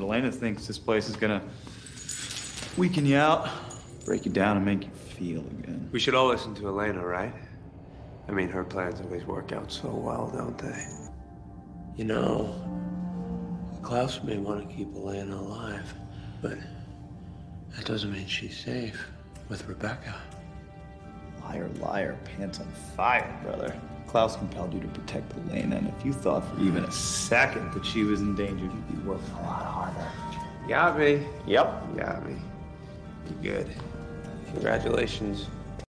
but Elena thinks this place is gonna weaken you out, break you down, and make you feel again. We should all listen to Elena, right? I mean, her plans always work out so well, don't they? You know, Klaus may want to keep Elena alive, but that doesn't mean she's safe with Rebekah. Liar, liar, pants on fire, brother. Klaus compelled you to protect Elena, and if you thought for even a second that she was in danger, you'd be working a lot harder. Got me. Yep. Got me. You good. Congratulations.